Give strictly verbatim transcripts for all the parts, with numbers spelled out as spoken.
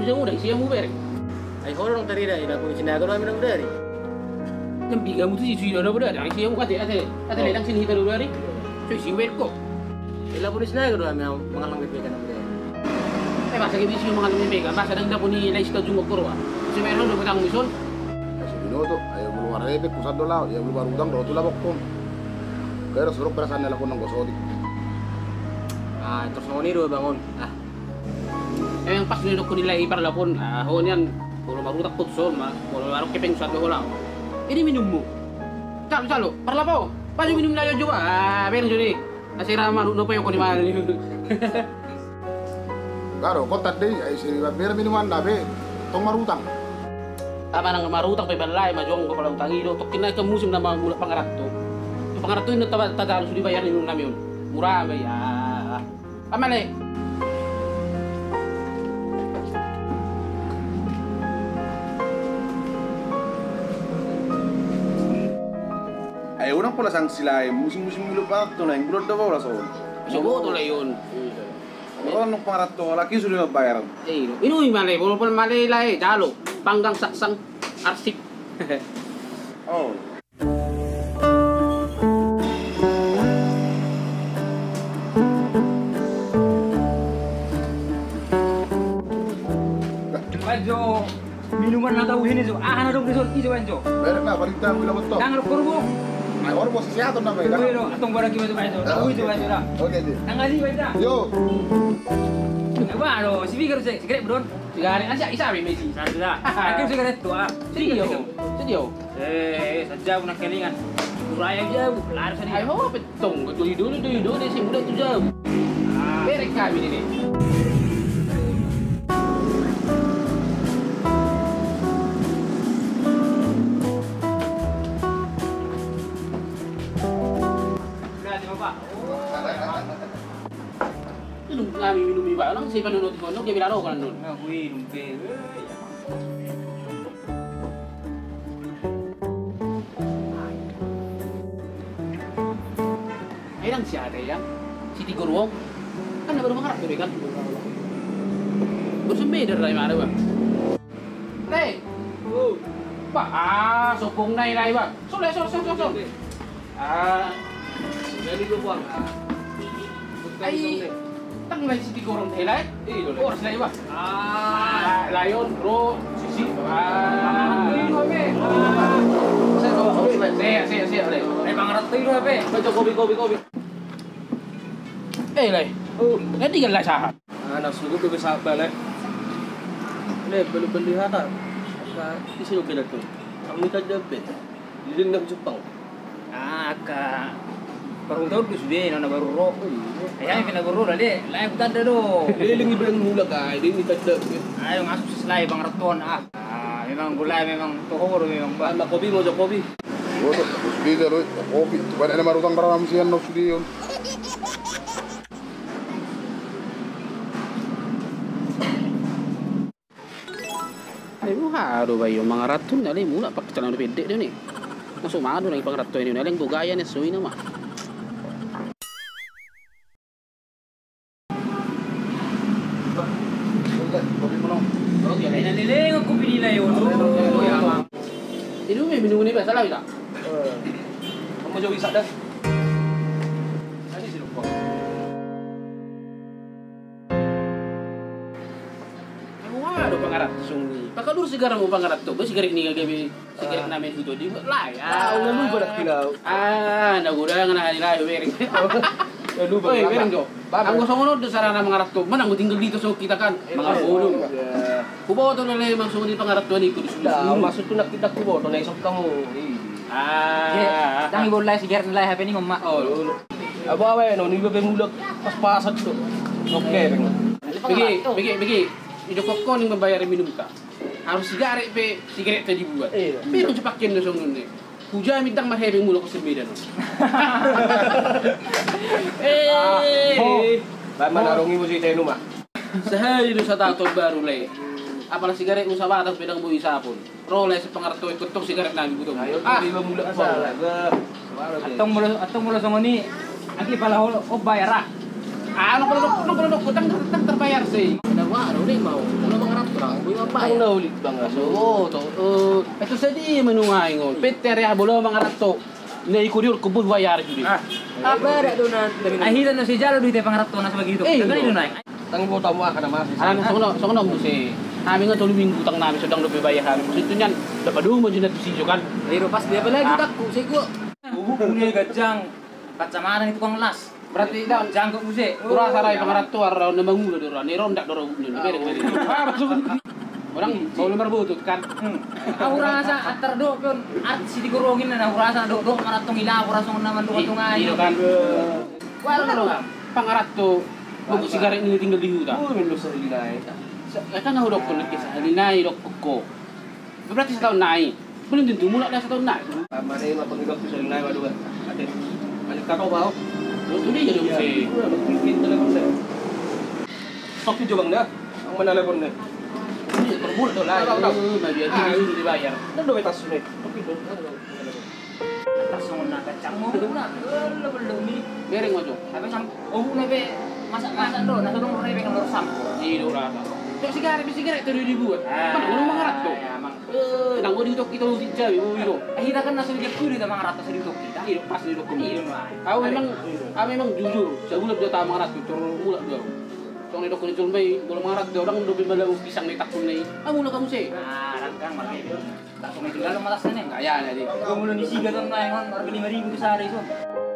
jauh dah siya mo beri. Ay horong tari dah, ina kung sinago namin ng dari. Yang biga mo tu si suyo na beri. Ay siya mo kate ate ate lelang sini baru beri. So si wer ko. Ila po sinago namin ang mga langit-langit ng dari. Eh masa gibi siya mga lumibega, masa nagda po ni Lais ka jumok ko. Si meron do patang mison. Kasi binoto, ayaw mo luwar repek, kusad do lao, ayaw mo luwar udang, do tulabok ko. Kaya surok perasan nila ko ng gosodi. Ah, terus mo ni do bangon. Ah, Eh yang pas nilok ko nila iparlapon, ah ho niyan puro marutak putson, ma, puro marok kepeng suat ko lang. Ini minum mo. Calo calo, parlapaw. Paano minum layo juga? Ah, meron jud ni. Nasira man no pa yung kunimana ni. Karo, kontak deh, ay sini biar minuman dabe, tong marutang. Tama nang marutang pa balay, majong ko pala utangilo. Tok kinay ka musim na mga mula pangarat to. Yung pangarat to yung tadalo sudi bayar ni namin yun. Mura ba ya. Amale. Ay orang pula sang silay, musim-musim mulu pa to na, ingulod daw wala sa. Sugo to la yun. Orang nung pangarat to, laki sudah bayaran. Eh, inuwi male, puro pala male lai, jalo. Panggang saksang arsip. Oh. Jo minuman na tahu ini jo ah na dong resort ijo anjo Beres na, balik tayo bila betul. nang korbo Ay orang bos sehat na may. pero atong barang kiba jo anjo tahu ijo anjo lah Oke deh. nang ali baita Yo. apa ro speaker se secret bro Sigari, asya isa rin Messi. sada akhir secret tu ah Sedio, sedio. eh saja nak kelingan uraya jauh lar Ay sini ho, petong. Tuloy dulu, tuloy dulu, si muda tu jauh. Berek kami ini. Nung kami minum iba lang si panunod ko, no, kaya bilaro ko nun. Ui, lumpe. Ay lang siya ate ya. Si Tigurwong. Kan na baru mangarap tuloy kan. Bersembeda rin mana ba? Teh. Oh. Ba, ah, sopong nai nai ba. Sole, sole, sole, sole. Ah, dari ko buang. ay, tang lai si Tigurwong helai. Eh, dole. Oras lai ba? Ah, Lion, Bro, Sisi. Ah, Ino be. Saya, saya, saya, saya. Eh pangarat tiro be. Baca kopi, kopi, kopi. Eh, lai. Oh, nanti kan lai sah. Anak suku ko sa balik. Le, beli-beli hata. Sa isi ko tu. Ang nita dapat. Liling ng Jepang. Ah, ka. Parang tahu tu sudah, nana baru roh. Ayah kena baru lah deh. Lain kita ada do. Liling ibrang mula ka, di nita dapat. Ayo ngasuh seselai bang Raton ah. Ah, memang gulai memang tohor memang ba. Ba, kopi mo, kopi. Yo, speaker, kopi. Coba ada marutang barang sian no studio. Ay mo haro ba yung mga raton na mula pa kita lang pede din eh. Masuk mado na yung pangrato ini nalang gugaya ni suwi na ma. Kopi mo no. Ay naliling ako pinila yun. Oh, ya. Ini may minum ni ba salah ita. Kamu jauh isa dah. Ani sino po? Ako haro pangarat sungi. Pakalur sigara mo pangarat to. Ba sigaret ni gagabi sigaret namin dito di ba? Lai. Ah, ulo ba kilaw? Ah, nagura nga na nila wering. Lu ba? Oy, wering do. Ang gusto mo no sarana mangarat to. Man ang tinggal dito so kita kan mga bulong. Kubo to na lang mang sungi pangarat to ni ko di Dah, masuk tu nak kita kubo, to na isok kamu. Ah. Jangan boleh sigar nilai H P ni mama. Oh, Abo awe no ni ba mulak pas-pasan to. Oke, bang. Bagi, bagi, bagi. Itu kok ning membayar minum ka. Harus sigaret pe, sigaret tadi buat. Iya. Pero cepakin na song nun. Puja mitang mahebeng mula ko sembeda no. Eh, Ba manarungi mo si Teno ma. sahali do sa tato baru lay. Apalah sigaret mo sa batas pedang buhi sapon. Role sa pangarto ikut tong sigaret namin buto. Ayo, Ah, di ba mulak pa. Ba. Atong mula atong mula sa ni. Agi pala ho o bayar ah. ano pala no, ano pala no, kutang kutang terbayar sih. Kenapa? Ano ni mau? Ano mangarap to? orang gue apa Ang ya? naulit bang aso. Oo, to. Uh, ito sa di manungay ngon. Peter ya bolo mga rato. Na ikurir kubus bayar judi. Ah, Apa ada donan demi. ahira na si Jalo duit pangarap to na sa begitu. Eh, Dagan no. itu naik. Tangi mo tamo ka na mas. Alam sa kono, sa kono mo si. Kami nga tuloy minggu utang namin sa dang lupi bayar kami. Kasi ito niyan, dapat doon mo dyan na tusiyo kan. Pero pas dia lagi Ah. tak ku sigo. Ubu punya gajang. Kacamata itu kang las. Berarti daw, Jangkok muse. Tura saray pangarat to araw na mangulo do ni ronda do raw ni bere bere. Ah, masuk. Orang mau lemar butut kan. Aku rasa antar do pun artis di gorongin na aku rasa do do maratong ila aku rasa naman do tungan. Iyo kan. Wala na pangarat to. Buku sigaret ni tinggal di hutan. Oh, mendo sa hilay. Eh kan hudok ko nagkisa halinay dok ko. Berarti setahun naik. Belum tentu mulai dah setahun naik. Tama na yung mapagigap ko sa hilay waduh. Ate. Balik ka ko ba? Itu dia jadi si. Wala magpipin talaga ko na. Sok video bang na. Ang manalabon na. Ini berbul tu lah. Maju itu dibayar. Nando may taso na. Okay do. Atas na kacang mo na. Lo belum ni. Bereng maju. Tapi sam oh na be masak-masak do na tudong rebe kan lor sampo. Iyo rasa. Cok sigaret sigaret tu dibuat. Mana mau mangarat tu? Emang Eh, nang odi tok kita usit jawi mo biro. ahira kan nasa dia kuri da mga rata sa dito kita. Iyo pas di dok ko. Iyo na. Aku memang, aku memang jujur. Saya ulah dia tak mangarat tu, cor ulah dia. Cong ni dok ko ni col may, boleh mangarat dia orang dobi malau pisang ni takun ni. Aku ulah kamu sih. Ah, rangkang malay. Tak ko may tinggal matas na ni. Kaya na di. Kung mulo ni siga doon na yung orga lima ribu sa hari so.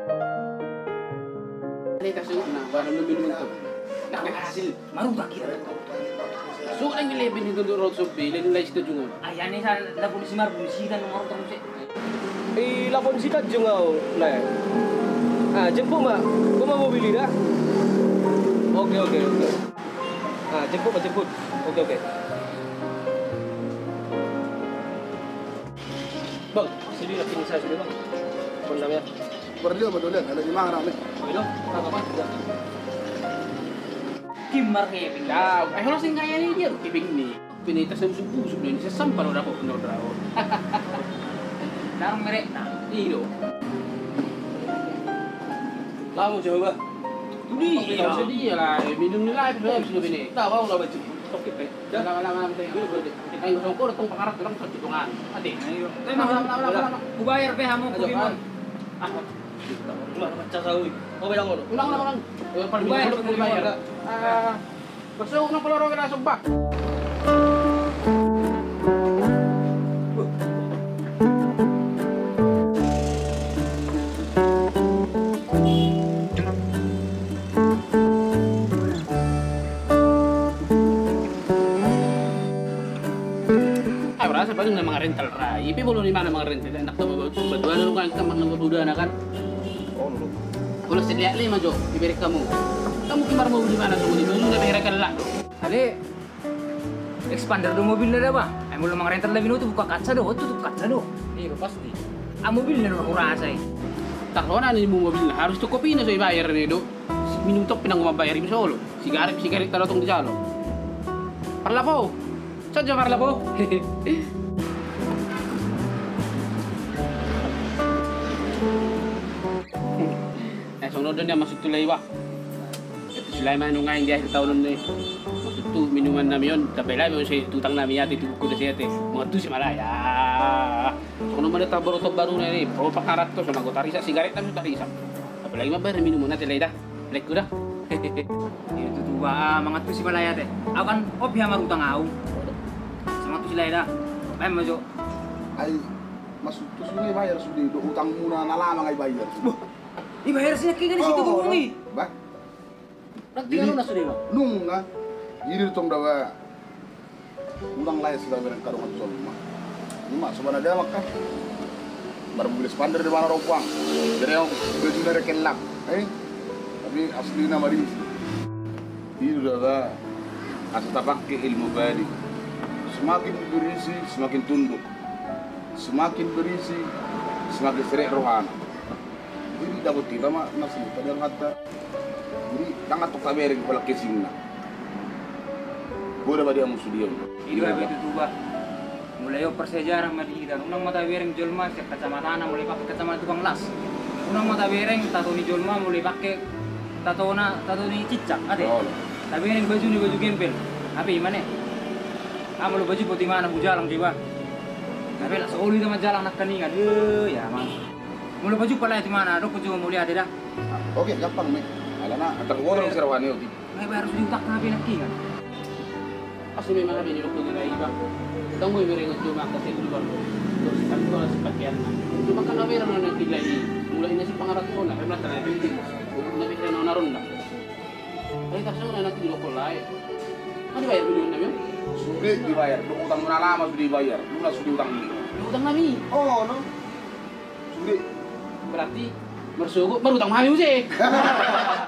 Ini tak suka na, baru lu minum tu. Nak hasil. Maruga kita. So ang ilebin dito do road so bilen nila ito jungon. Ayan ni sa labon si Mar bunisigan ng orga mo si. Eh, lapon sikat yung ngaw na. Ah, jempo ma. Kung mamobili na. Okay, okay, okay. Ah, jemput ma, jemput. Okay, okay. Bang, sili na pinisa sili bang. Kung namin. Berdua betul ya, ada di mana nih? Okay, no? Tama ka. Kim Mar Kevin. Ya, eh kalau sing kaya ni dia kibing ni. Pinitas ng subu subu ni sa sampar ora ko kuno draw. Darang merek na. Iyo. Lamo jauh ba? Tuli, iya sedih lah. Minum nila itu sudah sudah bini. Tahu ako na ba jemput? Tokit eh. Jangan lama-lama tayo. Ay gusto ko itong pangarap lang sa tutungan. Ate. Ay, mga kubayar pe hamo kubimon. Ah, Macam sawi. Okay lang ulo. ulang lang ulang. Eh paling Bayar, ko bayar. Ah, gusto ko ng koloro na subak. Ay, rasa paling na mga rental ra. Ipi bolo ni mana mga rental. Enak na berdua na kan kamar na berdua na kan. Oh, lu. Kalau sedia lima jo, diberi kamu. Kamu kemar mau di mana semua itu sudah berikan lah. Ale expander do mobil na ba? Ay mo lang mga rental na minuto buka kaca do, tutup kaca do. Iya pasti. Ang mobil na ako rasa eh. Tak na ni mo mobil harus cukup ini so bayar ni do. Minum tok pinang mabayar ibu solo. Sigaret sigaret talo tong di jalo. Parla po. Saja parla po. Eh sunod dia masuk tulay wa. Ito sila manungay dia sa taon ni. Masuk tu minuman namin yun. Tapay lang yun si tutang namin yati tugko na siya te. Mga tu si Malaya. So naman ito baru to baru na ni. Pro pakarat to so nagutari sa sigaret na tarisa. Apalagi mabayar minuman natin lay da. Like ko da. Itu tuh ba mga tu si Malaya te. Ako kan opya marutang aw. Sa mga tu sila ida. Ay mo jo. Ay, masuk terus ini bayar sudah, do utang muna na lamang ay bayar. Ibayar sila kaya ganun situ ko ngi. Ba? Nagtingalo na sudah ba? Nung nga, yiri tong dawa ulang layas sila berang karungan sol ma. Lima, sebenarnya dia maka baru beli spander di mana rompang. Jadi yang baju dari kelak, eh? Tapi asli nama di itu dawa asal pakai ilmu badi. Semakin berisi, semakin tunduk. Semakin berisi, semakin serik rohana. Jadi dapat kita mah nasi tadi yang kata. Jadi tangan tok tabering kepala kesingna. Boleh ba dia musuh dia. Itu itu tuh ba. Mulai yo persejarah madida. Unang mata bereng jolma sa kacamata na mulai pakai kacamata tukang las. Unang mata bereng tato ni jolma mulai pakai tato na tato ni cicak ade. Oh. Tapi bereng baju ni baju gempel. Apa gimana? Kamu lu baju putih mana bujalang jiwa. Tapi lah seuli sama jalan nak keningan. Eh ya man. Mulu baju pala di mana? Dok juga mulia ada dah. Oke, gampang nih. Alana, antar gua orang serawani oti. Ay harus diutak na pinakingan. Kasi may mga binilok ko nila iba. Itong mo yung cuma kasi ito ba? Terus kan ko sa pakyan na. Cuma kan aware na ng kilay. Mulai na si pangarap ko na. Kaya na hindi ko. Nabi na na naron na. Ay kasi na natin ko lai. Ano ba yung na yun? Sudah dibayar. Lu utang mana lama sudah dibayar. Lu lah sudah utang ini. Utang namin. Oh, no. Sudah. Berarti mersugo baru utang mahal sih.